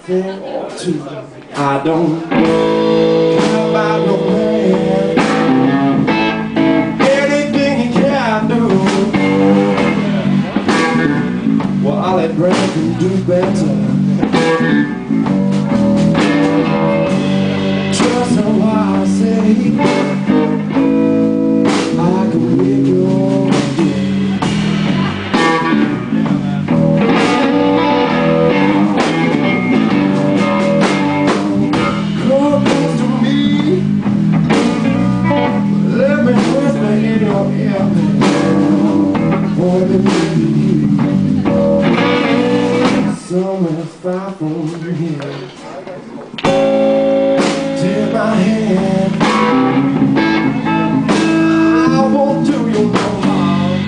thing or two. I don't care about no man, anything he can do. Well, I'll let Brad can do better. Trust me while I say I can make your day. Come close to me, let me whisper in your ear, boy, let me somewhere far from here. Take my hand, I won't do you no harm.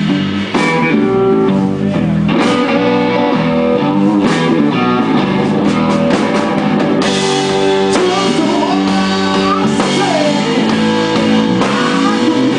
Just the one I say, I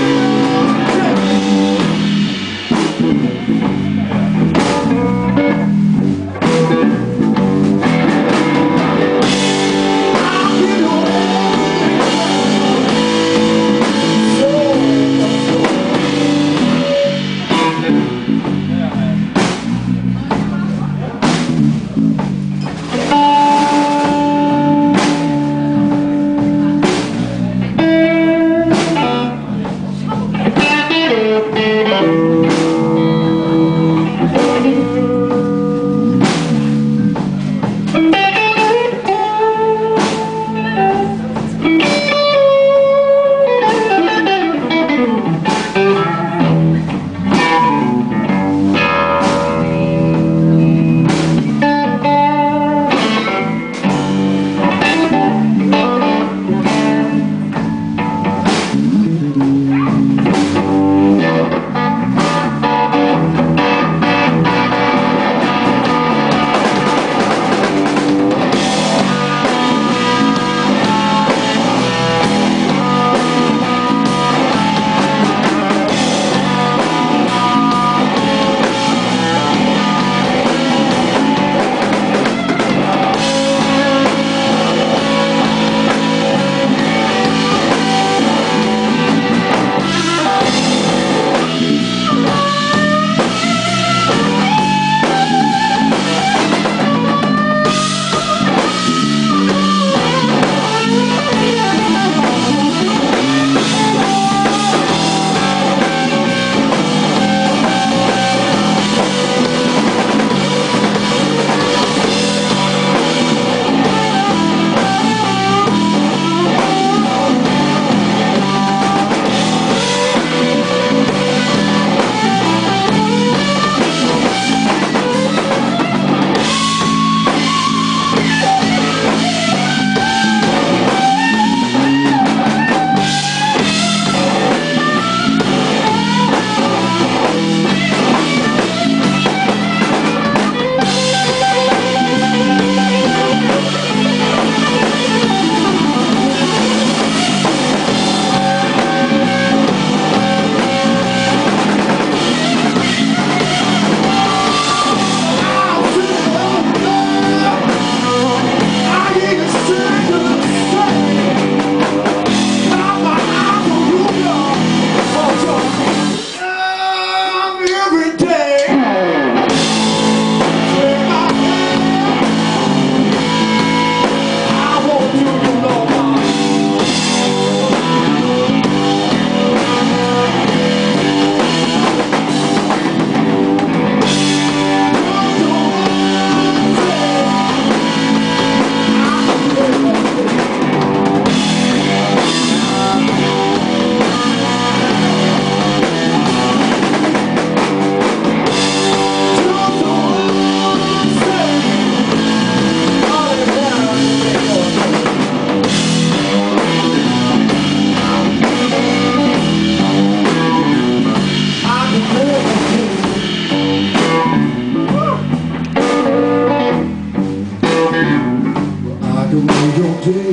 Do you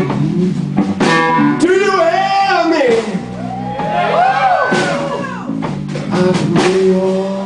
hear me? I can be yours.